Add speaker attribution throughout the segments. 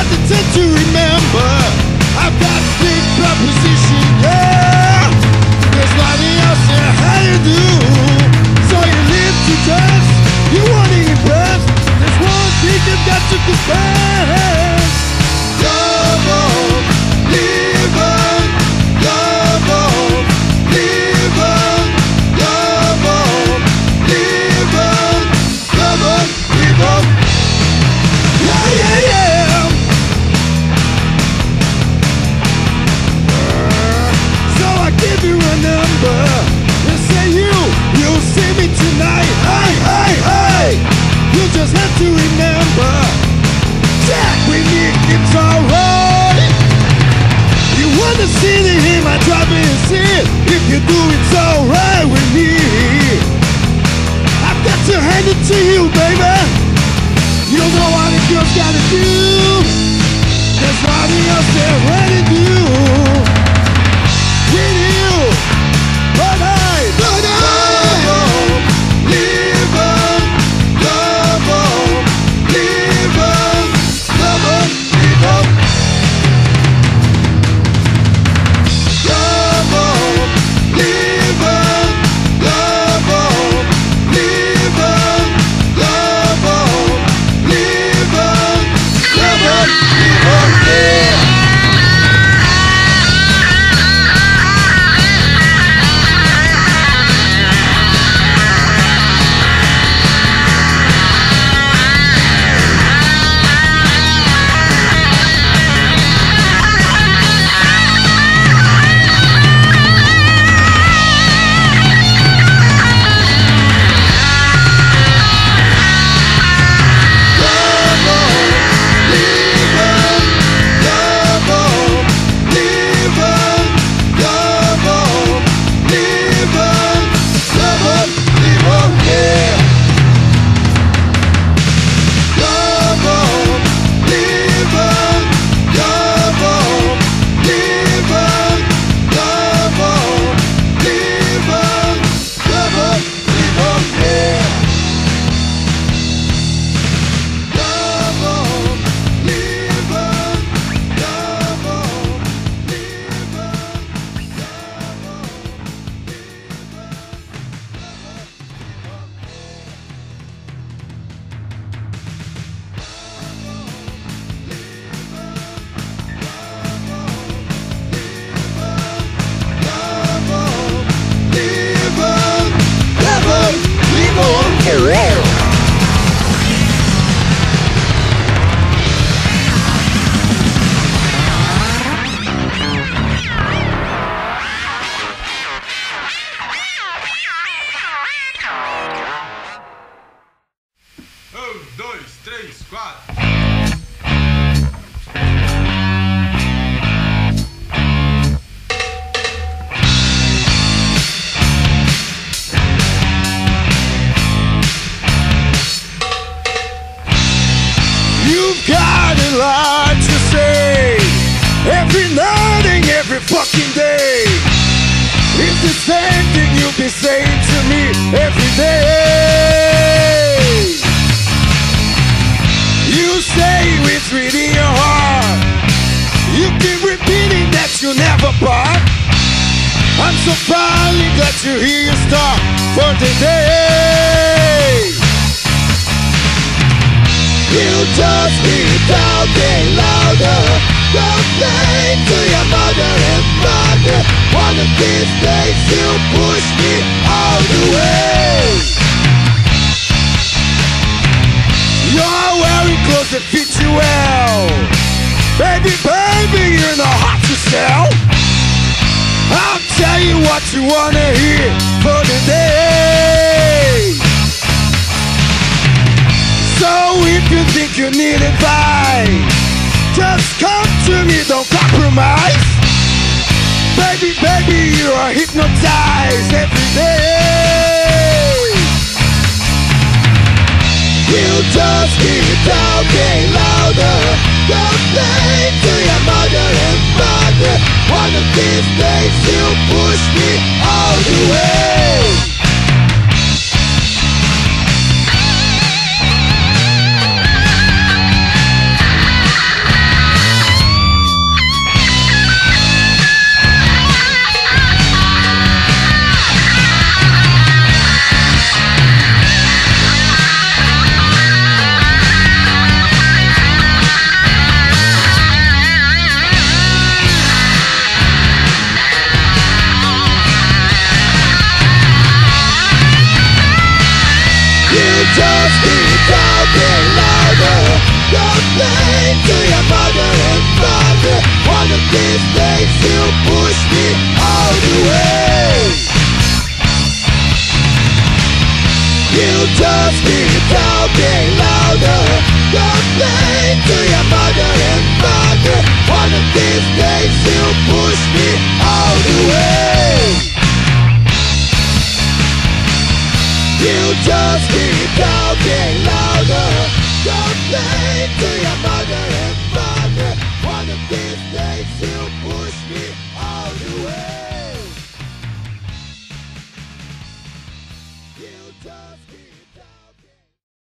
Speaker 1: got the time to remember. I've got big proposition, yeah. There's nothing else that how you do. So you live to dust, you want to impress. There's one thing you've got to confess. Love on, live on, love on, live on, love on, live on, love on, live on. Yeah, yeah, yeah. So I give you a number and say you'll see me tonight. Hey, hey, hey. You just have to remember, Jack, we need it's alright. You wanna see the him, I drop it and see it. If you do, it's alright with me. I've got to hand it to you, baby. You don't know what the girl's gotta do. There's nothing else they're ready to do. With you, but I love on, live on, love on, live on, love on, live on. Love on, live on, love on, live on, love on, live on, love on, live on, yeah. Fucking day. It's the same thing you've been saying to me every day. You say it's really your heart. You keep repeating that you'll never part. I'm so finally glad to hear you start for the day. You just keep talking louder. Complain to your mother and father. One of these days you'll push me all the way. You're wearing clothes that fit you well. Baby, baby, you're not hot to sell. I'll tell you what you wanna hear for the day. So if you think you need advice, just come to me, don't compromise. Baby, baby, you are hypnotized every day. You just keep talking louder. Complain to your mother and father. One of these days you'll push me all the way. just keep talking louder. Complain to your mother and father. One of these days you'll push me all the way. You just keep talking louder. Complain to your mother and father. One of these days you'll push me all the way. You just keep talking louder. Complain to your mother and father. One of these days you'll push me all the way. You just keep talking.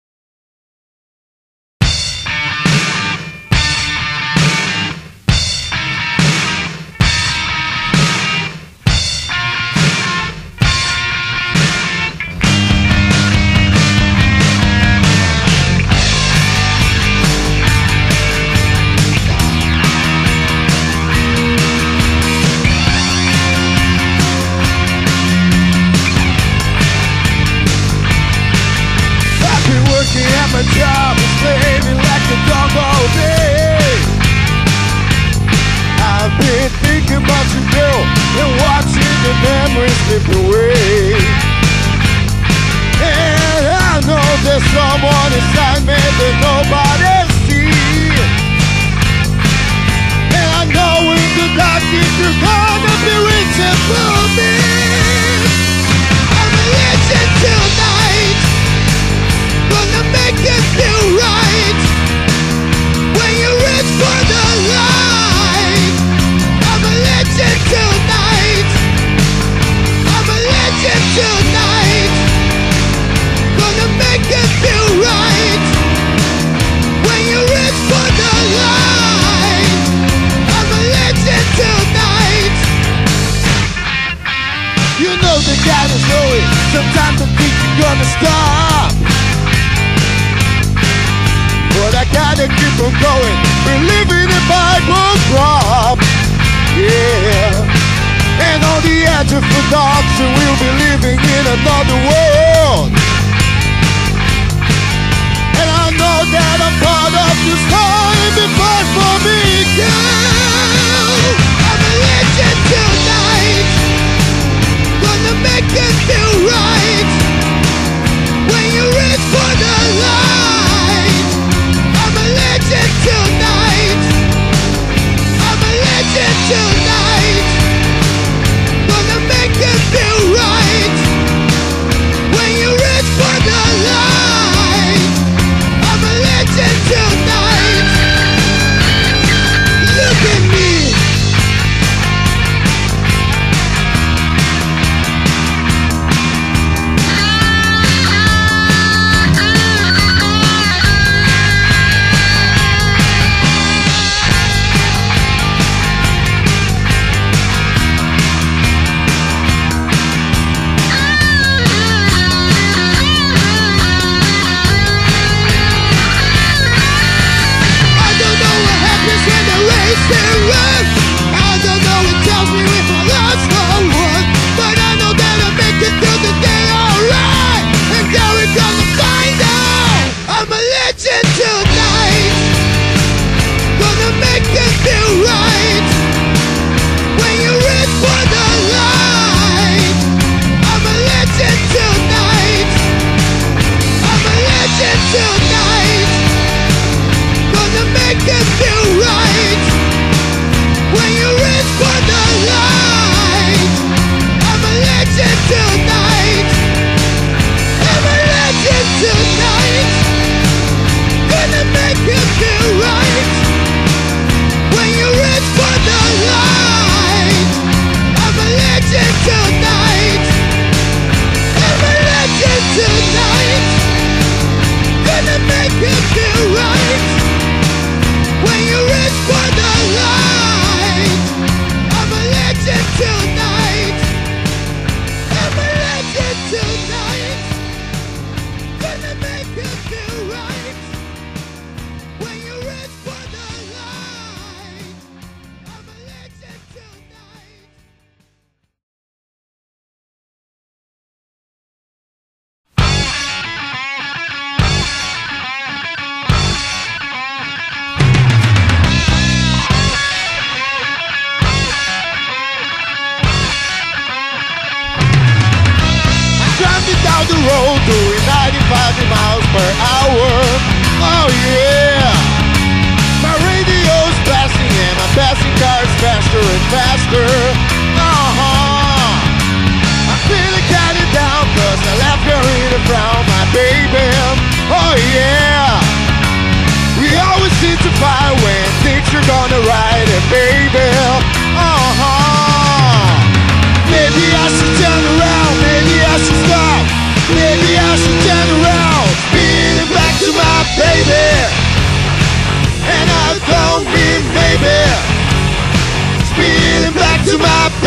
Speaker 1: My job is playing like a dog all day. I've been thinking about you, girl, and watching the memories slip away. And I know there's someone inside me that nobody sees. And I know in the darkness you're gonna be reaching for me. I'm a legend tonight, gonna make it feel right. When you reach for the light, I'm a legend tonight. I'm a legend tonight. Gonna make it feel right. When you reach for the light, I'm a legend tonight. You know the kind of story. Sometimes I think you're gonna stop, but I gotta keep on going, believing in Bible drop. Yeah. And on the edge of adoption, we'll be living in another world. And I know that I'm part of the story before for me, girl. I'm a legend tonight, gonna make it feel right. When you reach for the light, I'm a legend tonight. I'm a legend tonight. Gonna make it feel right. When you reach for the light, I'm a legend tonight. Look at me.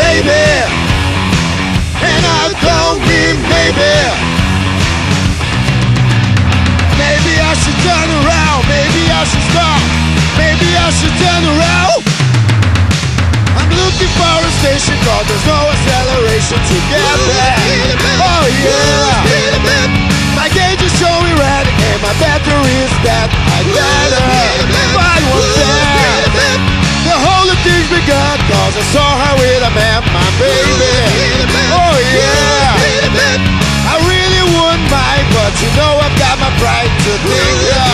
Speaker 1: baby, and I don't mean maybe. Maybe I should turn around, maybe I should stop, maybe I should turn around. I'm looking for a station cause there's no acceleration to get back. Oh yeah, my gauge is showing red and my battery is dead. I better find one there. The whole thing's begun cause I saw her with a man, my baby. Oh yeah, I really wouldn't mind, but you know I've got my pride to think of.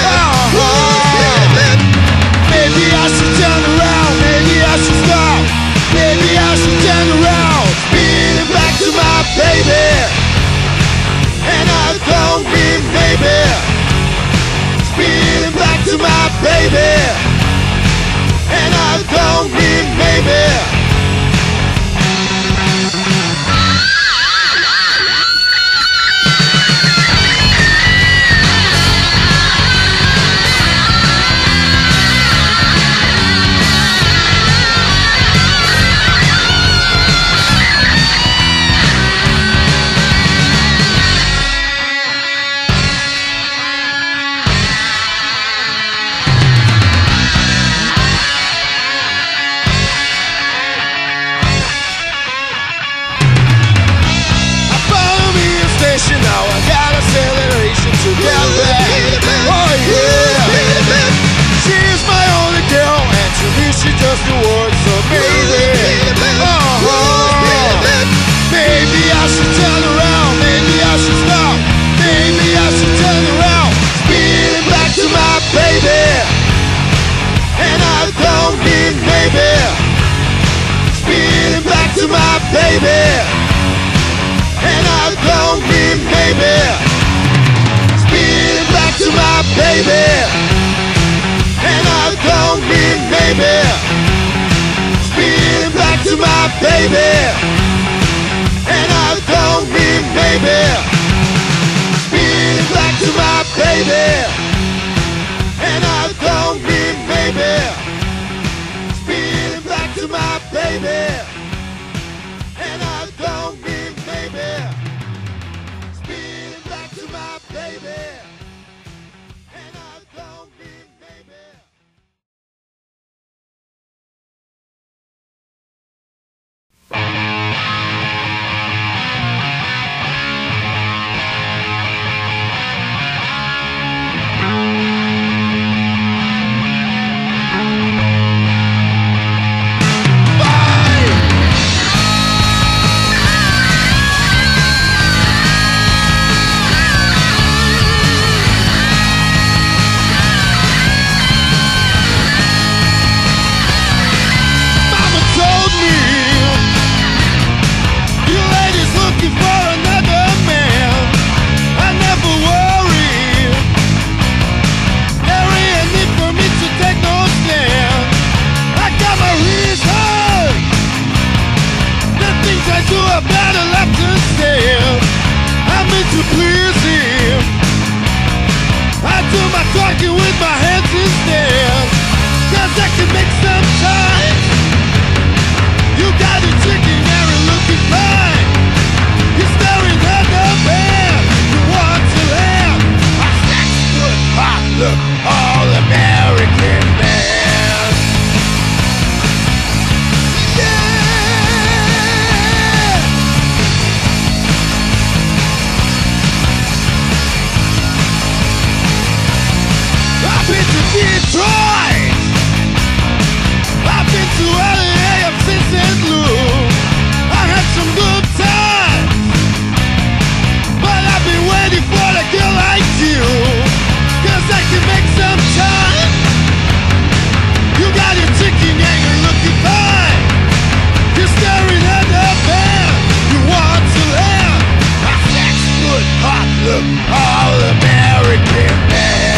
Speaker 1: Maybe I should turn around, maybe I should stop, maybe I should turn around, speeding back to my baby. And I don't mean maybe, speeding back to my baby. And I don't mean maybe. Now I got acceleration to get back. Oh yeah, she's my only girl, and to me she just the word. So maybe, maybe I should turn around, maybe I should stop, maybe I should turn around, speeding back to my baby. And I don't mean maybe, speeding back to my baby. And I don't mean maybe, speeding back to my baby. And I don't mean maybe, speeding back to my baby. And I don't mean maybe, speeding back to my baby. And I don't mean maybe, speeding back to my baby. And I don't mean maybe, speeding back to my baby. And I don't mean maybe. Talking with my hands instead, 'cause I can make some time. You got a chicken there and looking fine. You're staring at the band. You want to laugh. I sex good hot look all American man. Yeah. I've been to Detroit, I've been to LA, I've seen St. Louis. I had some good times, but I've been waiting for a girl like you, 'cause I can make some time. You got your chicken and you're looking fine. You're staring at the band. You want to laugh. I sex good hot look all American man.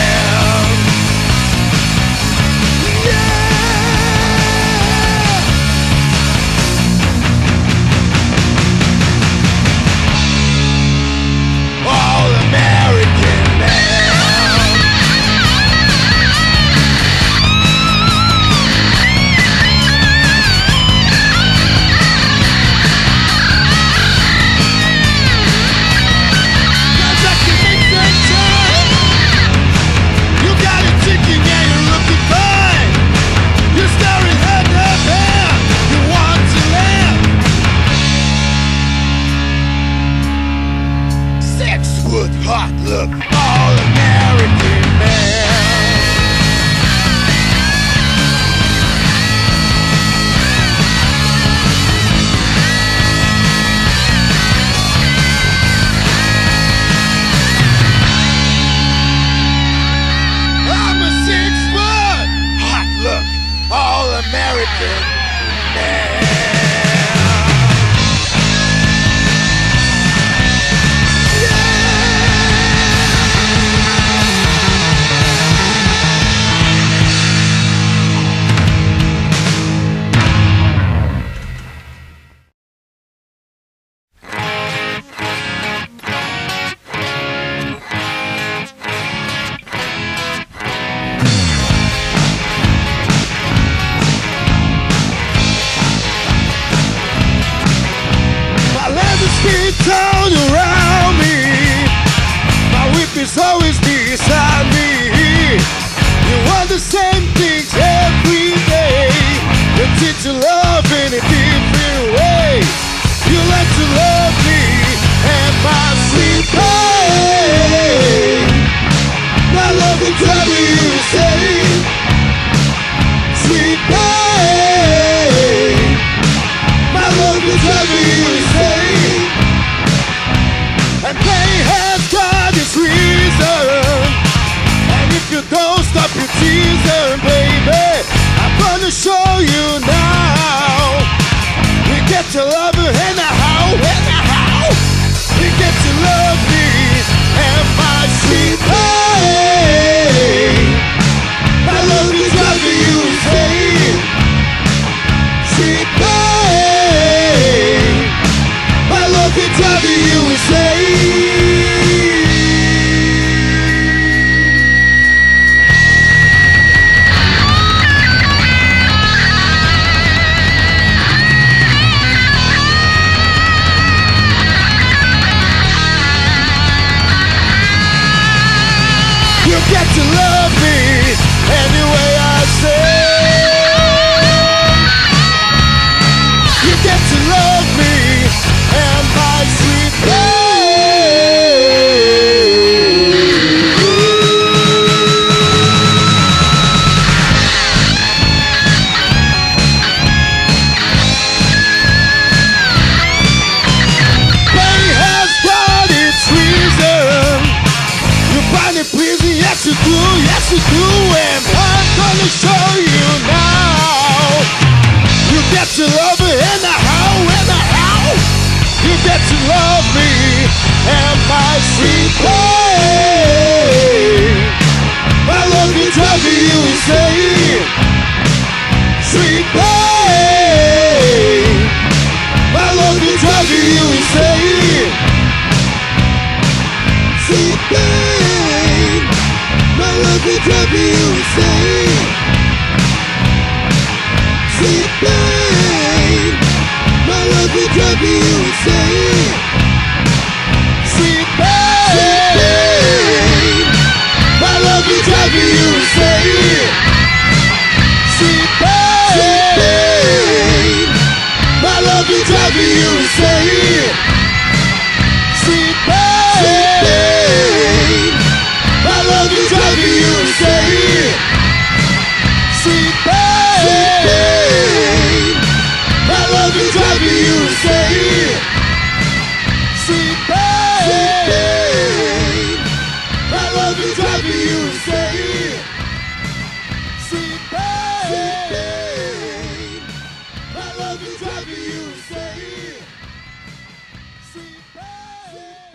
Speaker 1: beside me. You want the same things every day. You teach your love in a different way. You like to love me and my sweet pain. My love will drive you insane. Sweet pain. My love will drive you insane. And pain has got its reason. And if you don't stop your teasing, baby, I'm gonna show you now. We get to love you anyhow, anyhow. We get to love me and my sweet pain. My love will drive you insane. Sweet pain. My love will drive you insane. You get to love me any way I say. You get to love me and my sweet Pain has got its reason. You find it pleasing, yes you do, and I'm gonna show you now. You get to love it anyhow, anyhow. You get to love me and my sweet pain. My love will drive you insane. Sweet pain. My love will drive you insane. Sweet pain. My love will drive you insane. Sweet pain. My love will drive you insane. Sweet pain. My love will drive you insane. Sweet pain. My love will drive you insane. Sweet pain. My love will drive you insane. Sweet pain. My love will drive you insane. Sweet pain. My love will drive you insane. Sweet pain. My love will drive you insane. Sweet pain.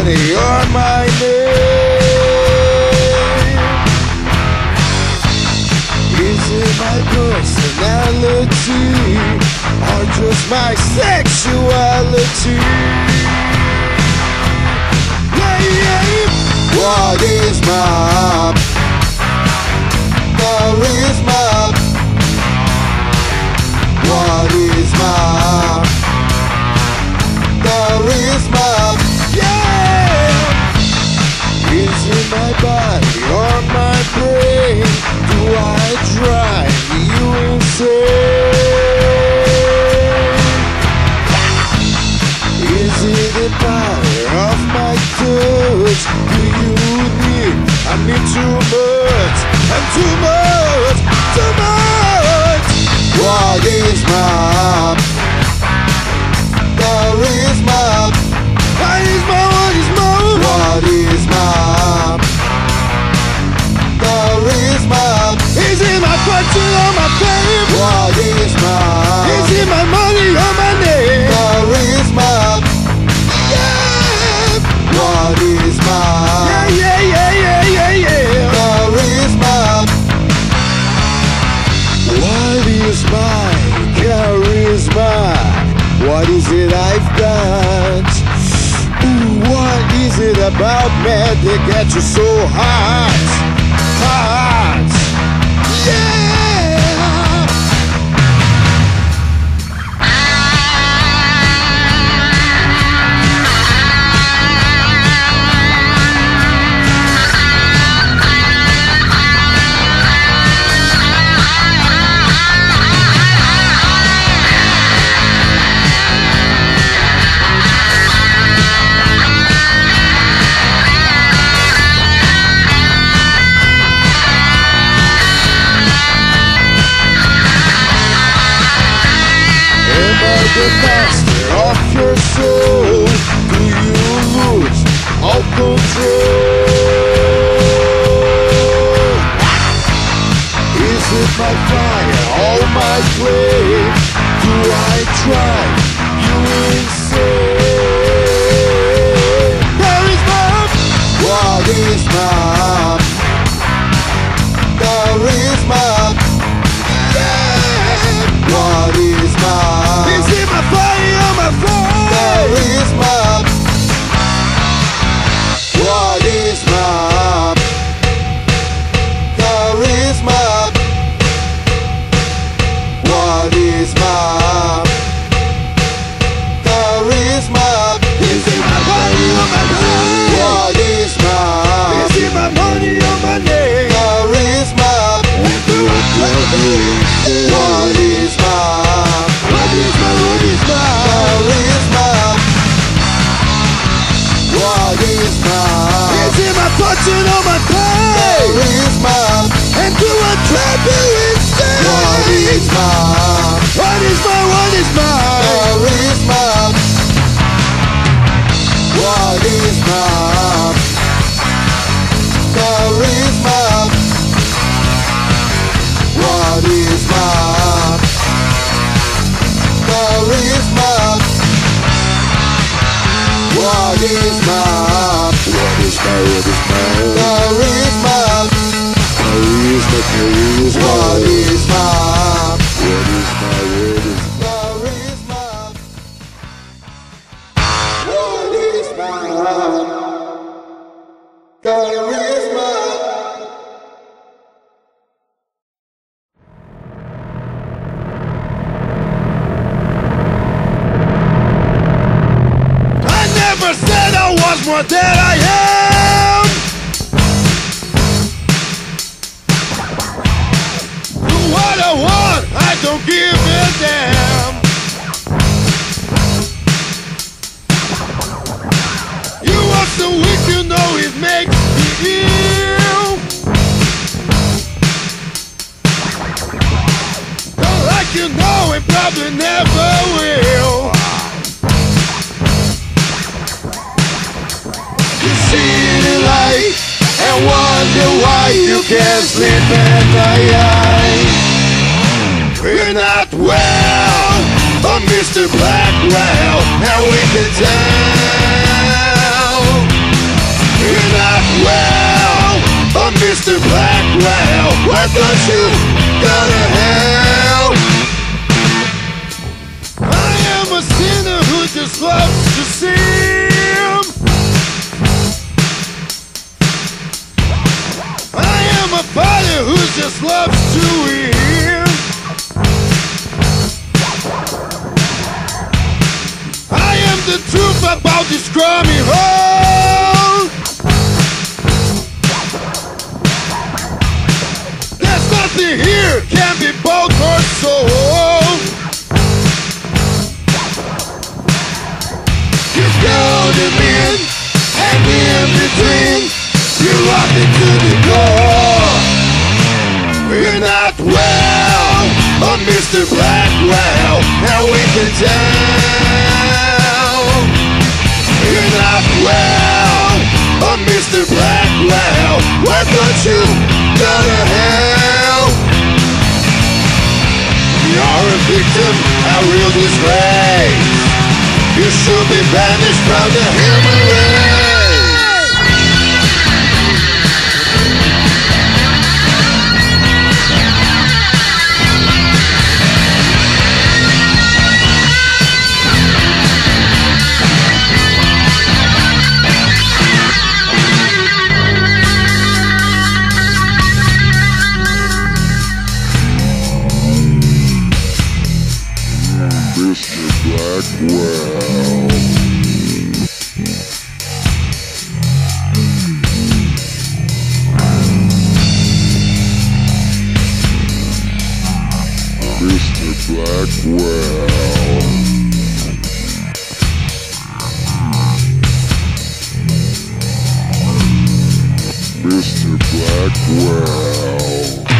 Speaker 1: body or my name? Is it my personality or just my sexuality? Yeah, yeah. What is my charisma? What is my charisma? Yeah! Is it my body or my brain? Do I drive you insane? Is it the power of my touch? Do you need? I need too much and too much, too much. What is my charisma? What is my, what is my? What is my charisma? Is it my fortune or my fame? What is my? Is it my money or my name? Charisma. Yeah. What is my? Yeah, yeah, yeah, yeah, yeah, yeah. Charisma. What is my charisma? What is it I've got? Ooh, what is it about me that gets you so hot? Hot. Yeah. The master of your soul, do you lose all control? Is it my fire or my flame? Do I drive you insane? Where is my? What is my charisma? Yeah. What is my? Is it my body or my phone? Charisma. What is my charisma? What is my charisma? Is it my body or my phone? What is my? Is it my money or my name? Charisma. What is my? What is my? What is my? Charisma. What is my? Is it my fortune or my pain? Charisma. And do I trap you insane? What is my? What is my? What is my? Charisma. What is my? Charisma. What is my? Charisma. What is my? What is my? What is my? Charisma. Charisma, charisma. What is my? What is my? What is charisma? What is my? Charisma. Never said I was more than I am. Do what I want, I don't give a damn. You are so weak, you know it makes me ill. Don't like you know it, probably never will. And wonder why you can't sleep at night. We're not well, but Mr. Blackwell, now we can tell. You're not well, oh Mr. Blackwell. Why don't you go to hell? I am a sinner who just loves to sin. I am a fighter who just loves to win. I am the truth about this crummy hole. There's nothing here can be bought or sold. You go to men and in between you walk into the door. You're not well, oh Mr. Blackwell, now we can tell. You're not well, oh Mr. Blackwell, why don't you go to hell? You're a victim, a real disgrace. You should be banished from the human race. Mr. Blackwell. Mr. Blackwell. Mr. Blackwell.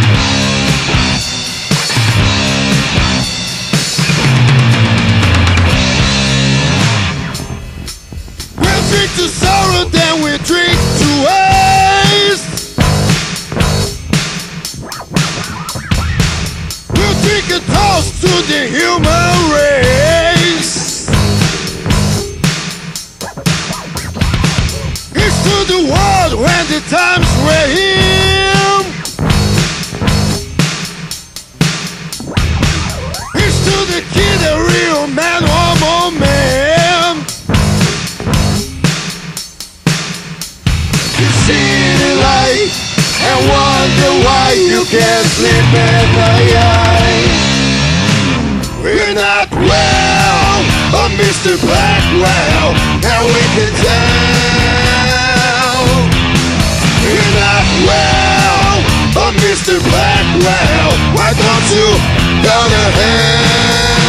Speaker 1: Drink to sorrow, then we drink to waste. We'll drink a toast to the human race. Here's to the world when the times were him. Here's to the kid, a real man, one more man. And wonder why you can't sleep at night. We're not well, oh Mr. Blackwell, and we can tell. We're not well, oh Mr. Blackwell, why don't you go to hell?